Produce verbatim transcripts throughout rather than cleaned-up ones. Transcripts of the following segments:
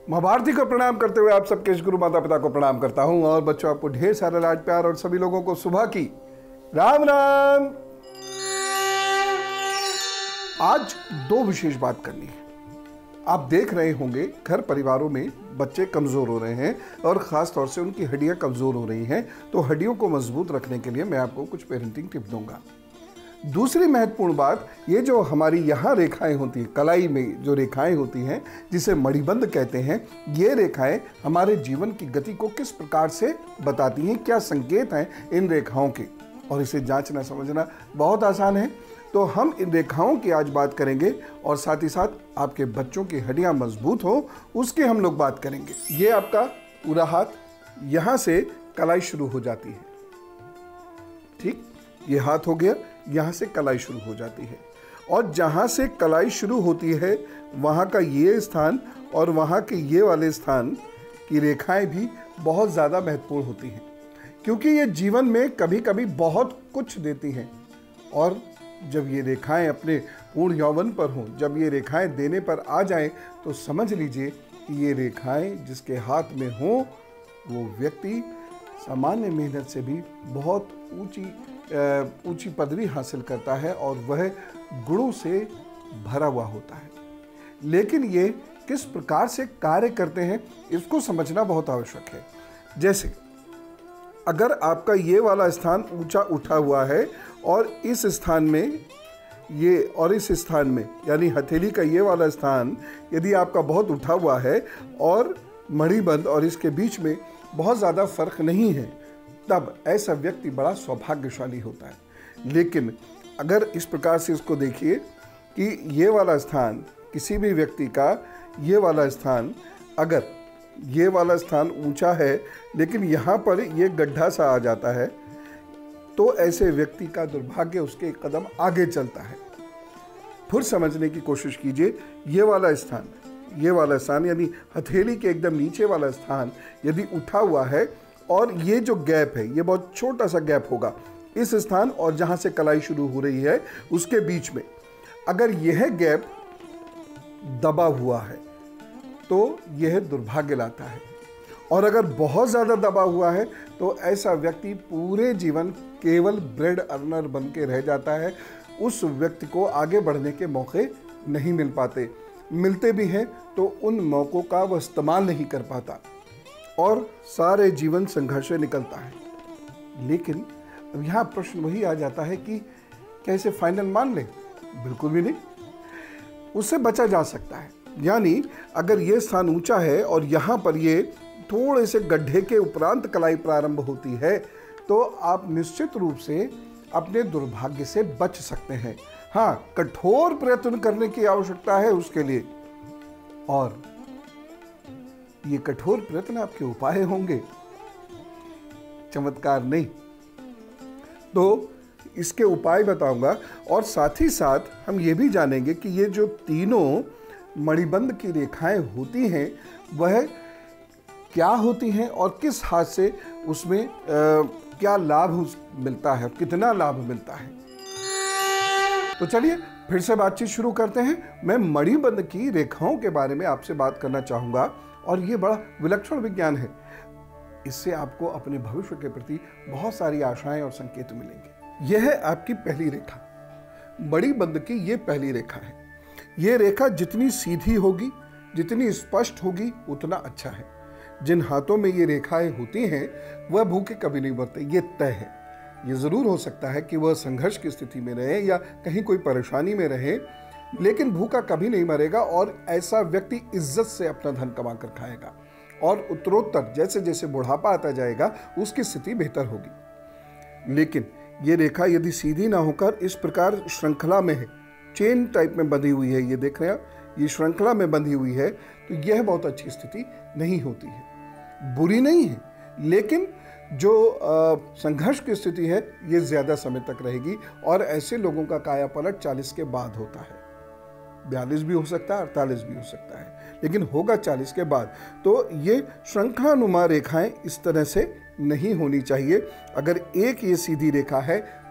माँ भारती को प्रणाम करते हुए आप सबके गुरु माता पिता को प्रणाम करता हूं और बच्चों आपको ढेर सारा लाड प्यार और सभी लोगों को सुबह की राम राम। आज दो विशेष बात करनी है। आप देख रहे होंगे घर परिवारों में बच्चे कमजोर हो रहे हैं और खास तौर से उनकी हड्डियां कमजोर हो रही हैं, तो हड्डियों को मजबूत रखने के लिए मैं आपको कुछ पेरेंटिंग टिप दूंगा। दूसरी महत्वपूर्ण बात, ये जो हमारी यहाँ रेखाएं होती हैं, कलाई में जो रेखाएं होती हैं जिसे मणिबंध कहते हैं, ये रेखाएं हमारे जीवन की गति को किस प्रकार से बताती हैं, क्या संकेत हैं इन रेखाओं के, और इसे जांचना समझना बहुत आसान है। तो हम इन रेखाओं की आज बात करेंगे और साथ ही साथ आपके बच्चों की हड्डियां मजबूत हो उसकी हम लोग बात करेंगे। ये आपका पूरा हाथ, यहाँ से कलाई शुरू हो जाती है, ठीक, ये हाथ हो गया, यहाँ से कलाई शुरू हो जाती है और जहाँ से कलाई शुरू होती है वहाँ का ये स्थान और वहाँ के ये वाले स्थान की रेखाएं भी बहुत ज़्यादा महत्वपूर्ण होती हैं, क्योंकि ये जीवन में कभी कभी बहुत कुछ देती हैं और जब ये रेखाएं अपने पूर्ण यौवन पर हों, जब ये रेखाएं देने पर आ जाएं, तो समझ लीजिए कि ये रेखाएं जिसके हाथ में हों वो व्यक्ति सामान्य मेहनत से भी बहुत ऊंची ऊंची पदवी हासिल करता है और वह गुणों से भरा हुआ होता है। लेकिन ये किस प्रकार से कार्य करते हैं इसको समझना बहुत आवश्यक है। जैसे अगर आपका ये वाला स्थान ऊंचा उठा हुआ है और इस स्थान में ये और इस स्थान में यानी हथेली का ये वाला स्थान यदि आपका बहुत उठा हुआ है और मणिबंध और इसके बीच में बहुत ज़्यादा फर्क नहीं है, तब ऐसा व्यक्ति बड़ा सौभाग्यशाली होता है। लेकिन अगर इस प्रकार से इसको देखिए कि ये वाला स्थान किसी भी व्यक्ति का, ये वाला स्थान, अगर ये वाला स्थान ऊंचा है लेकिन यहाँ पर ये गड्ढा सा आ जाता है, तो ऐसे व्यक्ति का दुर्भाग्य उसके एक कदम आगे चलता है। फिर समझने की कोशिश कीजिए, ये वाला स्थान ये वाला स्थान यानी हथेली के एकदम नीचे वाला स्थान यदि उठा हुआ है और ये जो गैप है ये बहुत छोटा सा गैप होगा इस स्थान और जहाँ से कलाई शुरू हो रही है उसके बीच में, अगर यह गैप दबा हुआ है तो यह दुर्भाग्य लाता है, और अगर बहुत ज़्यादा दबा हुआ है तो ऐसा व्यक्ति पूरे जीवन केवल ब्रेड अर्नर बन के रह जाता है। उस व्यक्ति को आगे बढ़ने के मौके नहीं मिल पाते, मिलते भी हैं तो उन मौक़ों का वह इस्तेमाल नहीं कर पाता और सारे जीवन संघर्ष से निकलता है। लेकिन अब यहाँ प्रश्न वही आ जाता है कि कैसे फाइनल मान लें? बिल्कुल भी नहीं, उससे बचा जा सकता है। यानी अगर ये स्थान ऊंचा है और यहाँ पर ये थोड़े से गड्ढे के उपरांत कलाई प्रारंभ होती है, तो आप निश्चित रूप से अपने दुर्भाग्य से बच सकते हैं। हाँ, कठोर प्रयत्न करने की आवश्यकता है उसके लिए, और ये कठोर प्रयत्न आपके उपाय होंगे, चमत्कार नहीं। तो इसके उपाय बताऊंगा और साथ ही साथ हम ये भी जानेंगे कि ये जो तीनों मणिबंध की रेखाएं होती हैं वह क्या होती हैं और किस हाथ से उसमें आ, क्या लाभ मिलता है, कितना लाभ मिलता है। तो चलिए फिर से बातचीत शुरू करते हैं। मैं मणिबंध की रेखाओं के बारे में आपसे बात करना चाहूँगा और ये बड़ा विलक्षण विज्ञान है। इससे आपको अपने भविष्य के प्रति बहुत सारी आशाएं और संकेत मिलेंगे। यह है आपकी पहली रेखा, मणिबंध की ये पहली रेखा है। ये रेखा जितनी सीधी होगी, जितनी स्पष्ट होगी, उतना अच्छा है। जिन हाथों में ये रेखाएं होती हैं वह भूखे कभी नहीं मरते, ये तय है। ये ज़रूर हो सकता है कि वह संघर्ष की स्थिति में रहे या कहीं कोई परेशानी में रहे, लेकिन भूखा कभी नहीं मरेगा और ऐसा व्यक्ति इज्जत से अपना धन कमा कर खाएगा और उत्तरोत्तर जैसे जैसे बुढ़ापा आता जाएगा उसकी स्थिति बेहतर होगी। लेकिन ये रेखा यदि सीधी ना होकर इस प्रकार श्रृंखला में है, चेन टाइप में बंधी हुई है, ये देख रहे हैं आप, ये श्रृंखला में बंधी हुई है, तो यह बहुत अच्छी स्थिति नहीं होती है। बुरी नहीं है, लेकिन जो संघर्ष की स्थिति है ये ज़्यादा समय तक रहेगी और ऐसे लोगों का काया पलट चालीस के बाद होता है। बयालीस भी हो सकता है, अड़तालीस भी हो सकता है, लेकिन होगा चालीस के बाद। तो ये श्रृंखलानुमा रेखाएं इस तरह से नहीं होनी चाहिए। अगर एक ये सीधी रेखा है तो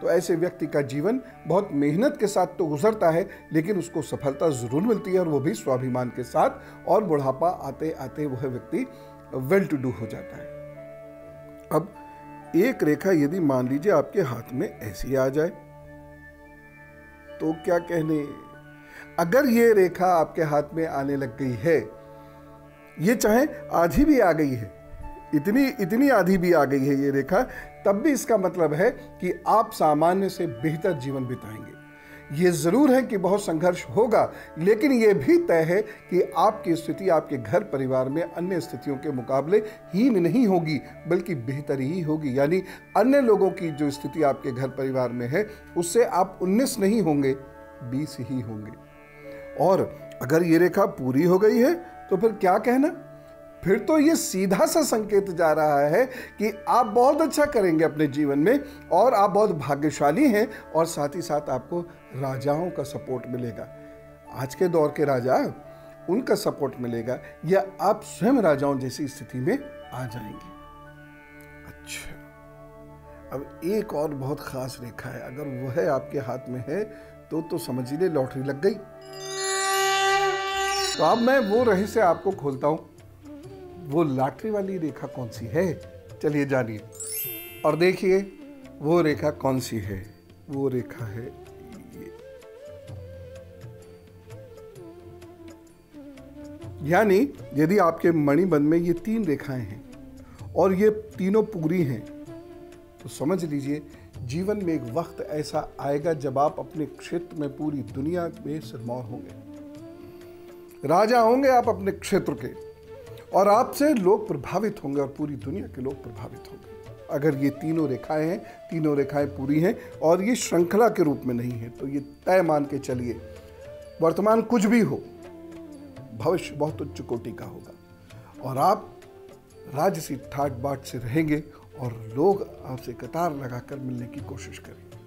तो ऐसे व्यक्ति का जीवन बहुत मेहनत के साथ तो गुजरता है, लेकिन उसको सफलता ज़रूर मिलती है, और वो भी स्वाभिमान के साथ, और बुढ़ापा आते आते वह व्यक्ति वेल टू डू हो जाता है। अब एक रेखा यदि मान लीजिए आपके हाथ में ऐसी आ जाए तो क्या कहने। अगर ये रेखा आपके हाथ में आने लग गई है, ये चाहे आधी भी आ गई है, इतनी इतनी आधी भी आ गई है ये रेखा, तब भी इसका मतलब है कि आप सामान्य से बेहतर जीवन बिताएंगे। ये जरूर है कि बहुत संघर्ष होगा, लेकिन यह भी तय है कि आपकी स्थिति आपके घर परिवार में अन्य स्थितियों के मुकाबले हीन नहीं होगी, बल्कि बेहतर ही होगी। यानी अन्य लोगों की जो स्थिति आपके घर परिवार में है, उससे आप उन्नीस नहीं होंगे, बीस ही होंगे। और अगर ये रेखा पूरी हो गई है तो फिर क्या कहना, फिर तो ये सीधा सा संकेत जा रहा है कि आप बहुत अच्छा करेंगे अपने जीवन में, और आप बहुत भाग्यशाली हैं, और साथ ही साथ आपको राजाओं का सपोर्ट मिलेगा। आज के दौर के राजा, उनका सपोर्ट मिलेगा, या आप स्वयं राजाओं जैसी स्थिति में आ जाएंगे। अच्छा, अब एक और बहुत खास रेखा है, अगर वह आपके हाथ में है तो तो समझ लीजिए लॉटरी लग गई। तो अब मैं वो रहस्य आपको खोलता हूं, वो लॉटरी वाली रेखा कौन सी है, चलिए जानिए और देखिए वो रेखा कौन सी है। वो रेखा है ये, यानी यदि आपके मणिबंध में ये तीन रेखाएं हैं और ये तीनों पूरी हैं, तो समझ लीजिए जीवन में एक वक्त ऐसा आएगा जब आप अपने क्षेत्र में पूरी दुनिया में सिरमौर होंगे, राजा होंगे आप अपने क्षेत्र के, और आपसे लोग प्रभावित होंगे और पूरी दुनिया के लोग प्रभावित होंगे। अगर ये तीनों रेखाएं हैं, तीनों रेखाएं पूरी हैं और ये श्रृंखला के रूप में नहीं है, तो ये तय मान के चलिए वर्तमान कुछ भी हो, भविष्य बहुत उच्च कोटि का होगा, और आप राजसी ठाट बाट से रहेंगे और लोग आपसे कतार लगाकर मिलने की कोशिश करेंगे।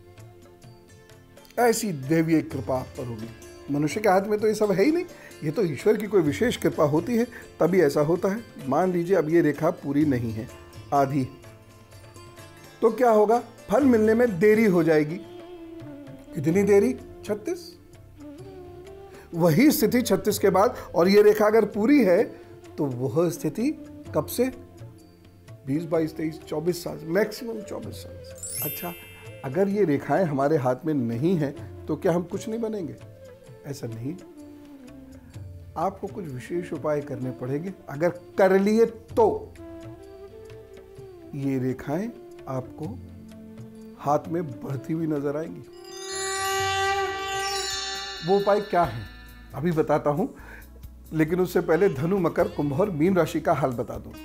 ऐसी दैवीय कृपा आप पर होगी। मनुष्य के हाथ में तो ये सब है ही नहीं, ये तो ईश्वर की कोई विशेष कृपा होती है तभी ऐसा होता है। मान लीजिए अब ये रेखा पूरी नहीं है, आधी, तो क्या होगा, फल मिलने में देरी हो जाएगी। कितनी देरी, छत्तीस। वही स्थिति छत्तीस के बाद, और ये रेखा अगर पूरी है तो वह स्थिति कब से, बीस बाईस तेईस चौबीस साल, मैक्सिमम चौबीस साल। अच्छा, अगर ये रेखाएं हमारे हाथ में नहीं हैं तो क्या हम कुछ नहीं बनेंगे? ऐसा नहीं, आपको कुछ विशेष उपाय करने पड़ेंगे। अगर कर लिए तो ये रेखाएं आपको हाथ में बढ़ती हुई नजर आएंगी। वो उपाय क्या है अभी बताता हूं, लेकिन उससे पहले धनु, मकर, कुंभ और मीन राशि का हाल बता दूं।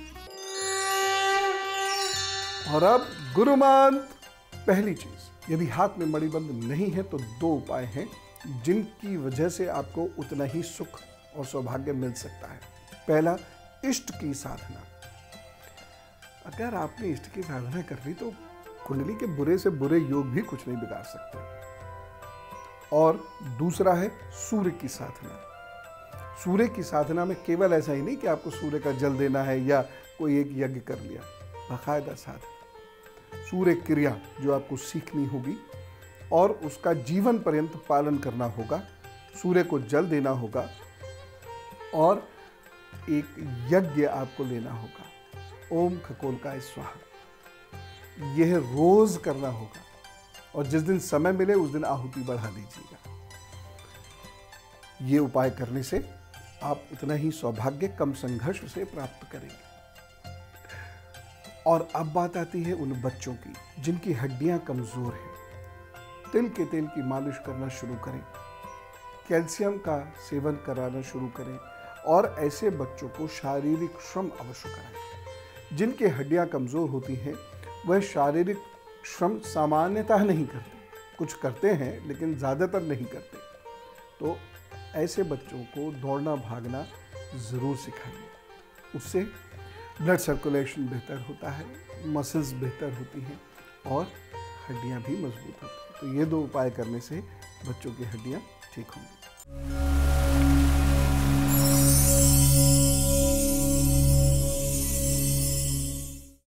और अब गुरुमंत्र, पहली चीज, यदि हाथ में मणिबंध नहीं है तो दो उपाय हैं जिनकी वजह से आपको उतना ही सुख और सौभाग्य मिल सकता है। पहला, इष्ट की साधना। अगर आपने इष्ट की साधना कर ली तो कुंडली के बुरे से बुरे योग भी कुछ नहीं बिगाड़ सकते। और दूसरा है सूर्य की साधना। सूर्य की साधना में केवल ऐसा ही नहीं कि आपको सूर्य का जल देना है या कोई एक यज्ञ कर लिया, बाकायदा साधना, सूर्य क्रिया जो आपको सीखनी होगी और उसका जीवन पर्यंत पालन करना होगा। सूर्य को जल देना होगा और एक यज्ञ आपको लेना होगा, ओम खगोलकाय स्वाहा। यह रोज करना होगा और जिस दिन समय मिले उस दिन आहुति बढ़ा दीजिएगा। ये उपाय करने से आप उतना ही सौभाग्य कम संघर्ष से प्राप्त करेंगे। और अब बात आती है उन बच्चों की जिनकी हड्डियां कमजोर हैं। तिल के तेल की मालिश करना शुरू करें, कैल्शियम का सेवन कराना शुरू करें, और ऐसे बच्चों को शारीरिक श्रम अवश्य कराएं। जिनकी हड्डियां कमजोर होती हैं वह शारीरिक श्रम सामान्यतः नहीं करते, कुछ करते हैं लेकिन ज़्यादातर नहीं करते। तो ऐसे बच्चों को दौड़ना भागना ज़रूर सिखाइए। उससे ब्लड सर्कुलेशन बेहतर होता है, मसल्स बेहतर होती हैं और हड्डियां भी मजबूत होती हैं। तो ये दो उपाय करने से बच्चों की हड्डियां ठीक होंगी।